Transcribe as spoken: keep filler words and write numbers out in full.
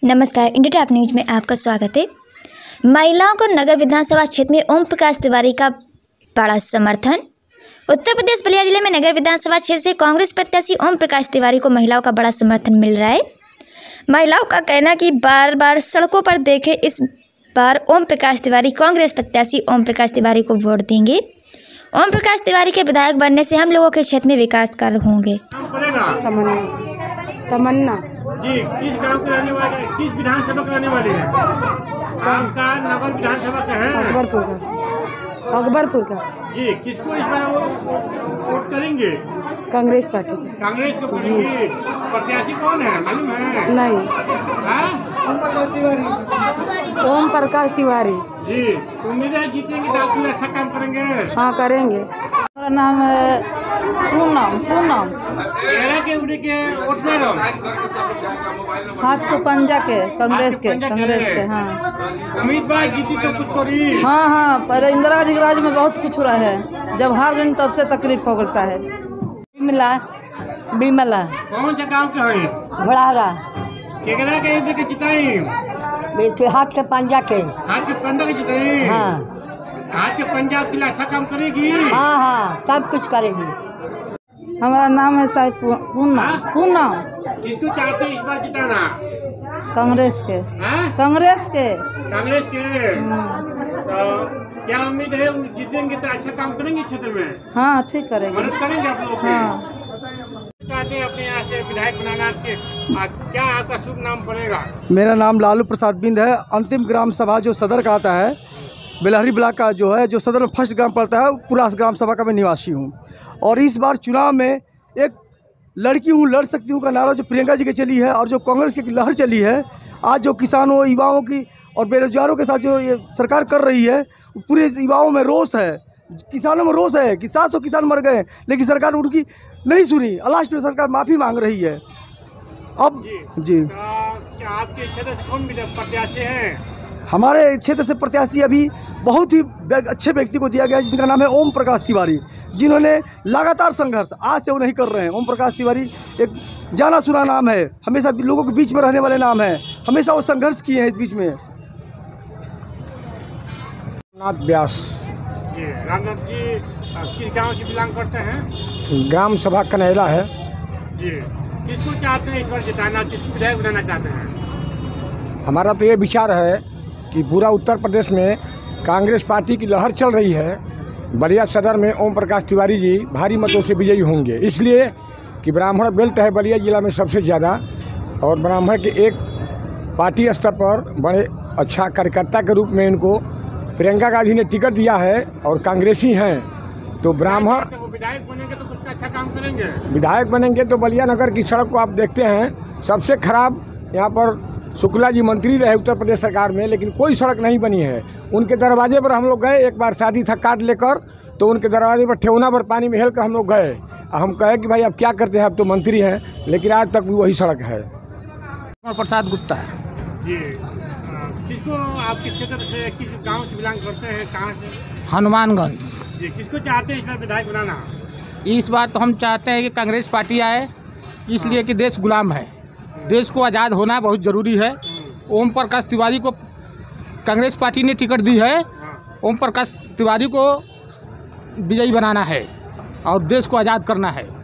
नमस्कार, India top news में आपका स्वागत है। महिलाओं को नगर विधानसभा क्षेत्र में ओम प्रकाश तिवारी का बड़ा समर्थन। उत्तर प्रदेश बलिया जिले में नगर विधानसभा क्षेत्र से कांग्रेस प्रत्याशी ओम प्रकाश तिवारी को महिलाओं का बड़ा समर्थन मिल रहा है। महिलाओं का कहना कि बार बार सड़कों पर देखे, इस बार ओम प्रकाश तिवारी कांग्रेस प्रत्याशी ओम प्रकाश तिवारी को वोट देंगे। ओम प्रकाश तिवारी के विधायक बनने से हम लोगों के क्षेत्र में विकास कार्य होंगे। तमन्ना तमन्ना जी, किस गांव के रहने वाले, किस विधानसभा के रहने वाले हैं? आपका नगर विधानसभा का है? अकबरपुर का अकबरपुर का जी, किसको इस बार वोट करेंगे? कांग्रेस पार्टी। कांग्रेस को करेंगे। प्रत्याशी कौन है, मालूम है? नहीं, ओम प्रकाश तिवारी। ओम प्रकाश तिवारी जी, उम्मीद है जीतेंगे तो आप अच्छा काम करेंगे। हाँ, करेंगे। मेरा नाम है पूनम पूनम के उम्र के वोट दे रहा हूं। हाथ को पंजा के कांग्रेस के कांग्रेस के हाँ उम्मीदवार जीती तो कुछ करी। हाँ हाँ पर इंदिरा गांधी के राज में बहुत कुछ हो रहा है। जब हार गई तब से तकलीफ हो गई है। बिमला बिमला कौन सा गाँव के है? बड़ारा केकरा के उम्र के जिताई? हाथ के पंजा के हाथ के पंजा के जिताई। हाँ हाथ के पंजाब के लिए अच्छा काम करेगी। हाँ हाँ सब कुछ करेगी। हमारा नाम है साहिब पूनम पूनम। किसको चाहते हैं इस बार जिताना? कांग्रेस के हाँ? कांग्रेस के कांग्रेस के। तो क्या उम्मीद है वो जीतेंगे तो अच्छा काम करेंगे क्षेत्र में? हाँ ठीक करेंगे, मदद करेंगे आप लोग। हाँ चाहते हैं अपने यहाँ से विधायक बनाना के, क्या आपका शुभ नाम पड़ेगा? मेरा नाम लालू प्रसाद बिंद है। अंतिम ग्राम सभा जो सदर का आता है, बेलहरी ब्लॉक का जो है, जो सदर में फर्स्ट ग्राम पड़ता है, पुरास ग्राम सभा का मैं निवासी हूँ। और इस बार चुनाव में एक लड़की हूँ लड़ सकती हूँ का नारा जो प्रियंका जी की चली है और जो कांग्रेस की लहर चली है, आज जो किसानों युवाओं की और बेरोजगारों के साथ जो ये सरकार कर रही है, पूरे युवाओं में रोष है, किसानों में रोष है कि सात सौ किसान मर गए लेकिन सरकार उनकी नहीं सुनी। लास्ट में सरकार माफ़ी मांग रही है। अब जी, जी। क्या आपके क्षेत्र से कौन प्रत्याशी हैं? हमारे क्षेत्र से प्रत्याशी अभी बहुत ही अच्छे व्यक्ति को दिया गया है, जिसका नाम है ओम प्रकाश तिवारी, जिन्होंने लगातार संघर्ष, आज से वो नहीं कर रहे हैं। ओम प्रकाश तिवारी एक जाना सुना नाम है, हमेशा लोगों के बीच में रहने वाले नाम है, हमेशा वो संघर्ष किए हैं इस बीच में। रामनाथ व्यास जी, रामनाथ जी किस गांव से बिलोंग करते हैं? ग्राम सभा कन्हैला है जी। किसको चाहते हैं इस बार जिताना, किसको विधायक बनाना चाहते हैं? हमारा तो ये विचार है कि पूरा उत्तर प्रदेश में कांग्रेस पार्टी की लहर चल रही है। बलिया सदर में ओम प्रकाश तिवारी जी भारी मतों से विजयी होंगे, इसलिए कि ब्राह्मण बेल्ट है बलिया जिला में सबसे ज़्यादा, और ब्राह्मण के एक पार्टी स्तर पर बड़े अच्छा कार्यकर्ता के रूप में इनको प्रियंका गांधी ने टिकट दिया है और कांग्रेसी हैं। तो ब्राह्मण तो विधायक बनेंगे तो कुछ अच्छा काम करेंगे। विधायक बनेंगे तो बलिया नगर की सड़क को आप देखते हैं, सबसे खराब यहाँ पर शुक्ला जी मंत्री रहे उत्तर प्रदेश सरकार में, लेकिन कोई सड़क नहीं बनी है। उनके दरवाजे पर हम लोग गए, एक बार शादी था कार्ड लेकर, तो उनके दरवाजे पर ठेवना पर पानी में हेल कर हम लोग गए। हम कहे कि भाई अब क्या करते हैं, अब तो मंत्री हैं, लेकिन आज तक भी वही सड़क है। प्रसाद गुप्ता जी। किसको आपके क्षेत्र से, किस गांव से बिलोंग करते हैं, कहाँ से? हनुमानगंज। जी, किसको चाहते हैं इस बार विधायक बनाना? इस बार तो हम चाहते हैं कि कांग्रेस पार्टी आए, इसलिए कि देश गुलाम है, देश को आज़ाद होना बहुत ज़रूरी है। ओम प्रकाश तिवारी को कांग्रेस पार्टी ने टिकट दी है, ओम प्रकाश तिवारी को विजयी बनाना है और देश को आज़ाद करना है।